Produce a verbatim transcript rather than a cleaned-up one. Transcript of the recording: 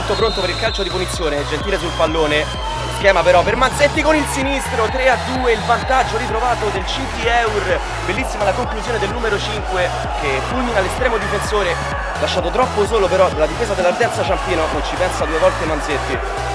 tutto pronto per il calcio di punizione, Gentile sul pallone, schema però per Manzetti con il sinistro, tre a due, il vantaggio ritrovato del C T Eur, bellissima la conclusione del numero cinque che fulmina l'estremo difensore, lasciato troppo solo però dalla difesa dell'Ardenza Ciampino, non ci pensa due volte Manzetti.